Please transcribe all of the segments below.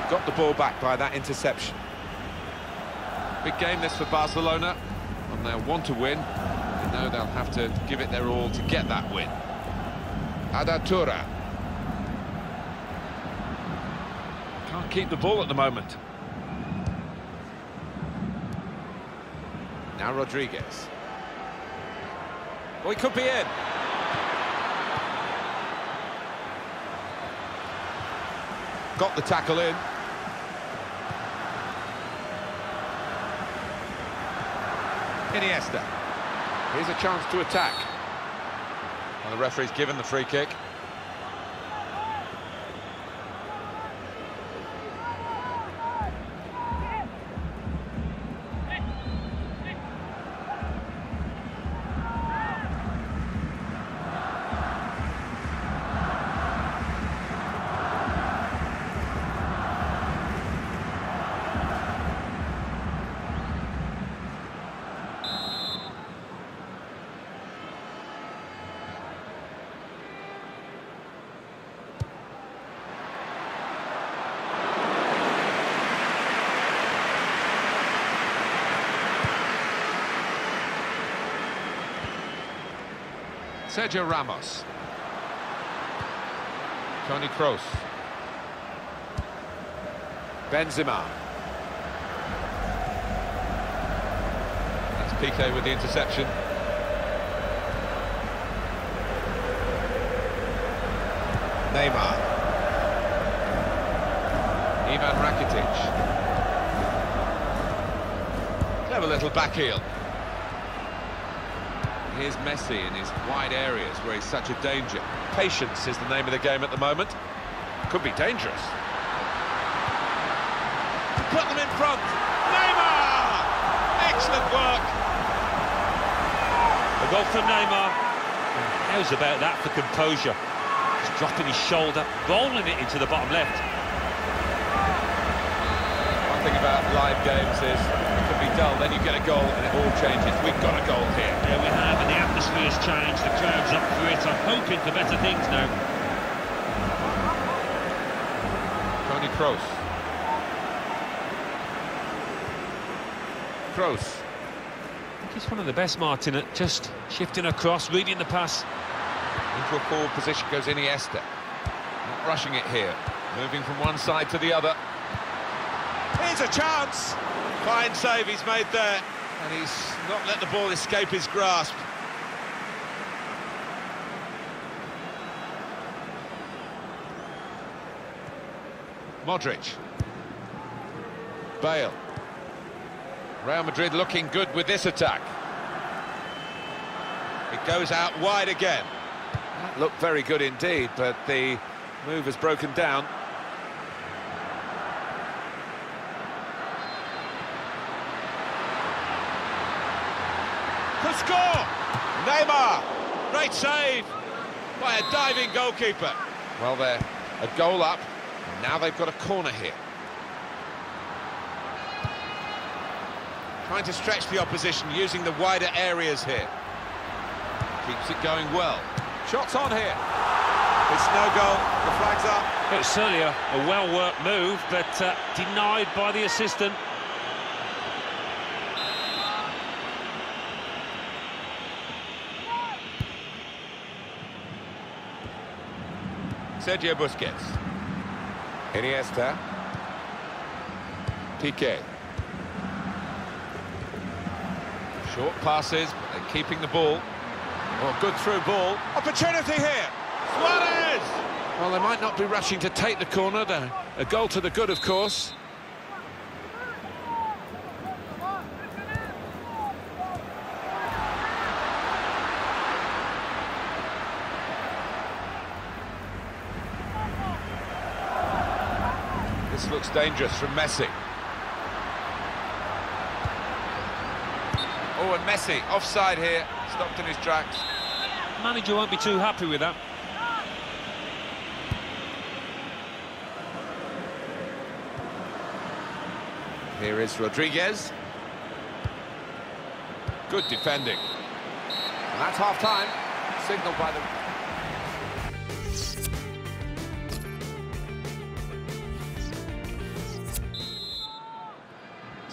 got the ball back by that interception. Big game this for Barcelona, and they'll want to win. They know they'll have to give it their all to get that win. Arda Turan. Can't keep the ball at the moment. Now Rodriguez. Well, he could be in. Got the tackle in. Iniesta. Here's a chance to attack. Well, the referee's given the free kick. Sergio Ramos. Toni Kroos. Benzema. That's Piqué with the interception. Neymar. Ivan Rakitic. Clever little back heel. Here's Messi in his wide areas where he's such a danger. Patience is the name of the game at the moment. Could be dangerous. Put them in front. Neymar! Excellent work. A goal from Neymar. How's about that for composure? He's dropping his shoulder, bowling it into the bottom left. One thing about live games is it can be dull, then you get a goal and it all changes. We've got a goal here. Yeah, we have, and the atmosphere's changed. The crowd's up for it. I'm hoping for better things now. Toni Kroos. Kroos. He's one of the best, Martin, at just shifting across, reading the pass. Into a forward position goes Iniesta. Not rushing it here. Moving from one side to the other. Here's a chance! Fine save he's made there. And he's not let the ball escape his grasp. Modric. Bale. Real Madrid looking good with this attack. It goes out wide again. That looked very good indeed, but the move has broken down. To score! Neymar! Great save by a diving goalkeeper. Well, they're a goal up, and now they've got a corner here. Trying to stretch the opposition using the wider areas here. Keeps it going well. Shots on here. It's no goal, the flag's up. It was certainly a well-worked move, but denied by the assistant. Sergio Busquets. Iniesta. Piqué. Short passes, but they're keeping the ball. Oh, good through ball. Opportunity here. Suarez! Well, they might not be rushing to take the corner. A goal to the good, of course. This looks dangerous from Messi. Oh, and Messi offside here, stopped in his tracks. Manager won't be too happy with that. Here is Rodriguez. Good defending. And that's half-time, signalled by the...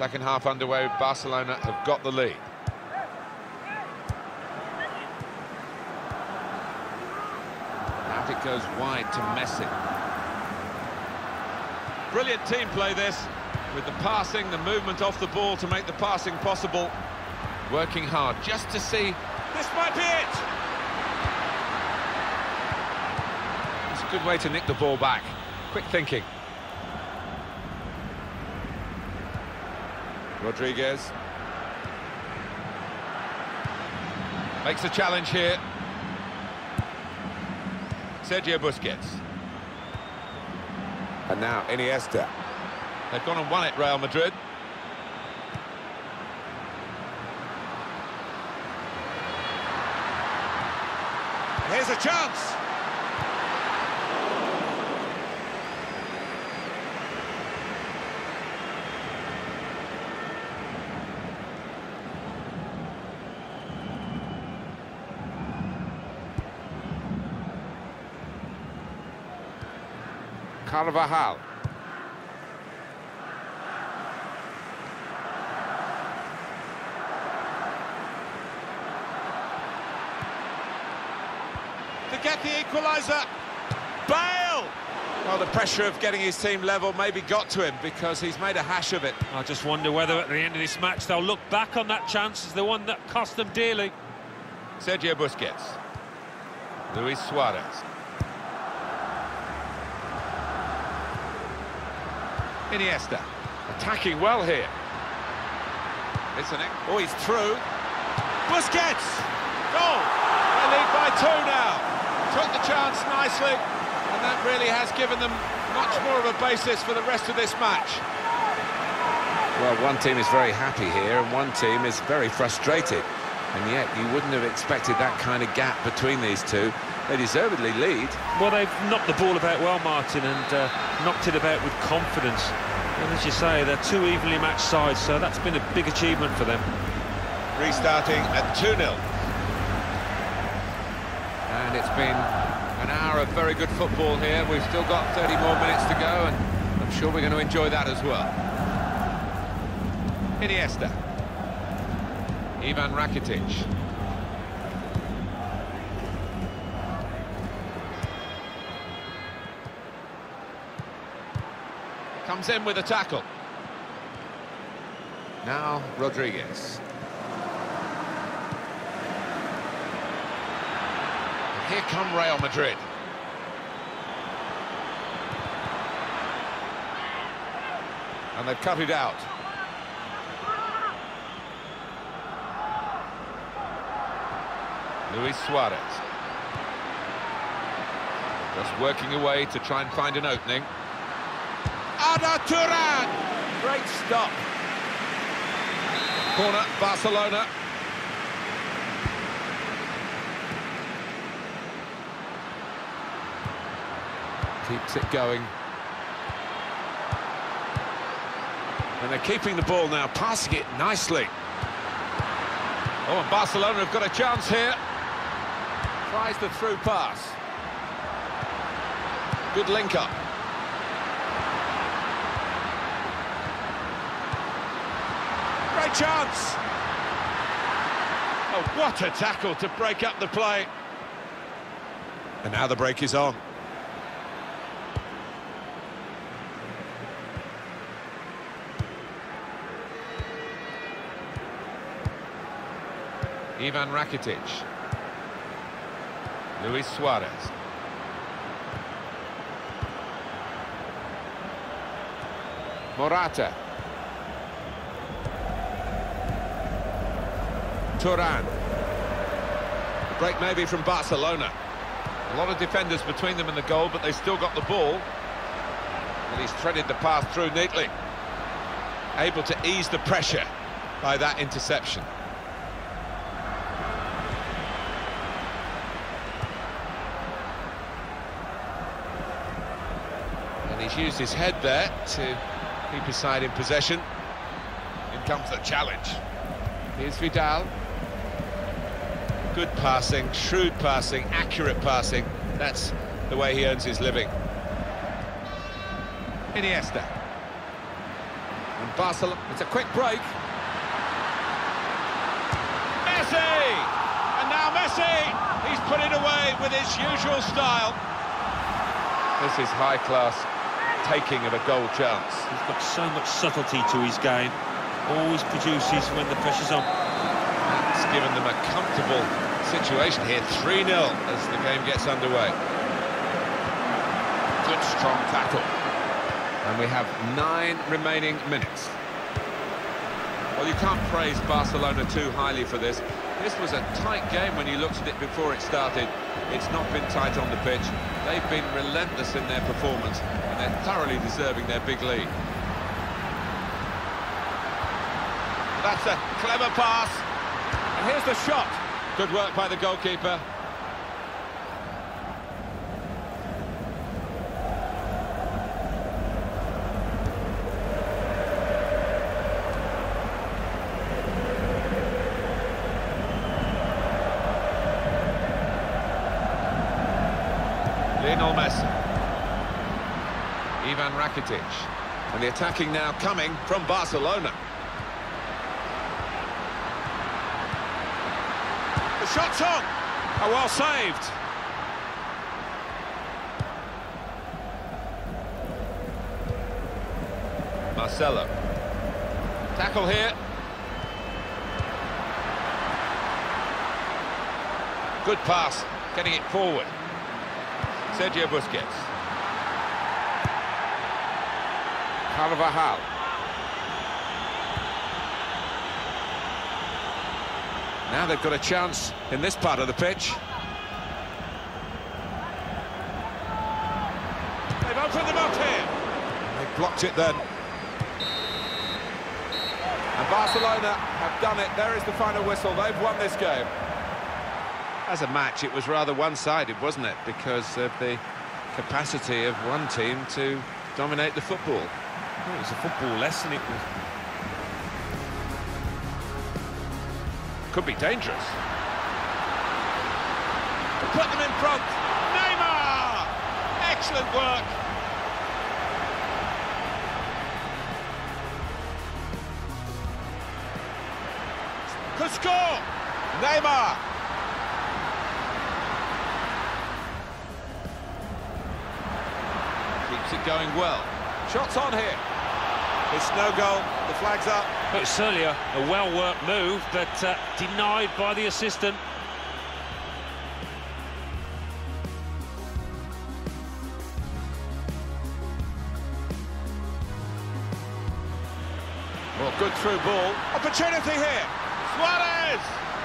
Second half underway, Barcelona have got the lead. Out it goes wide to Messi. Brilliant team play this, with the passing, the movement off the ball to make the passing possible. Working hard just to see... This might be it! It's a good way to nick the ball back. Quick thinking. Rodriguez. Makes a challenge here. Sergio Busquets. And now Iniesta. They've gone and won it, Real Madrid. Here's a chance! Carvajal. To get the equaliser. Bale! Well, the pressure of getting his team level maybe got to him because he's made a hash of it. I just wonder whether at the end of this match they'll look back on that chance as the one that cost them dearly. Sergio Busquets. Luis Suarez. Iniesta. Attacking well here. Oh, he's through. Busquets! Goal! They lead by 2 now. Took the chance nicely, and that really has given them much more of a basis for the rest of this match. Well, one team is very happy here and one team is very frustrated. And yet you wouldn't have expected that kind of gap between these two. They deservedly lead. Well, they've knocked the ball about well, Martin, and knocked it about with confidence. And as you say, they're two evenly matched sides, so that's been a big achievement for them. Restarting at 2-0. And it's been an hour of very good football here. We've still got 30 more minutes to go, and I'm sure we're going to enjoy that as well. Iniesta. Ivan Rakitic. Comes in with a tackle. Now Rodriguez. And here come Real Madrid. And they've cut it out. Luis Suarez. Just working away to try and find an opening. Arda Turan! Great stop. Corner, Barcelona. Keeps it going. And they're keeping the ball now, passing it nicely. Oh, and Barcelona have got a chance here. Tries the through pass. Good link-up. Great chance! Oh, what a tackle to break up the play. And now the break is on. Ivan Rakitic. Luis Suarez. Morata. Turan. The break maybe from Barcelona. A lot of defenders between them and the goal, but they still got the ball. And he's threaded the path through neatly. Able to ease the pressure by that interception. He's used his head there to keep his side in possession. In comes the challenge. Here's Vidal. Good passing, shrewd passing, accurate passing. That's the way he earns his living. Iniesta. And Barcelona, it's a quick break. Messi! And now Messi! He's put it away with his usual style. This is high-class taking of a goal chance. He's got so much subtlety to his game. Always produces when the pressure's on. It's given them a comfortable situation here. 3-0 as the game gets underway. Good strong tackle. And we have 9 remaining minutes. Well, you can't praise Barcelona too highly for this. This was a tight game when you looked at it before it started. It's not been tight on the pitch. They've been relentless in their performance, and they're thoroughly deserving their big lead. That's a clever pass. And here's the shot. Good work by the goalkeeper. Lionel Messi. Ivan Rakitic. And the attacking now coming from Barcelona. The shot's on. Oh, well saved. Marcelo. Tackle here. Good pass, getting it forward. Sergio Busquets. Carvajal. Now they've got a chance in this part of the pitch. They've opened them up here. They blocked it then. And Barcelona have done it. There is the final whistle. They've won this game. As a match, it was rather one-sided, wasn't it? Because of the capacity of one team to dominate the football. Well, it was a football lesson. It was. Could be dangerous. To put them in front. Neymar! Excellent work. Could score. Neymar. Keeps it going well. Shots on here. It's no goal. The flag's up. But it's certainly a well-worked move, but denied by the assistant. Well, good through ball. Opportunity here. Suarez!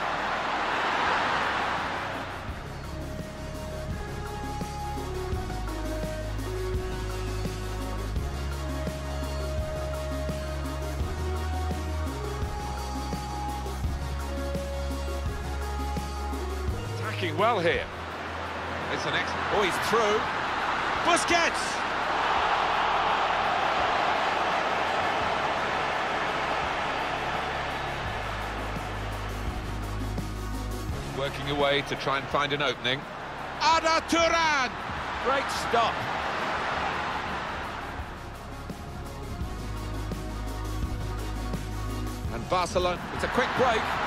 Attacking well here. It's an excellent... Oh, he's through. Busquets! Working away to try and find an opening. Arda Turan! Great stop. And Barcelona, it's a quick break.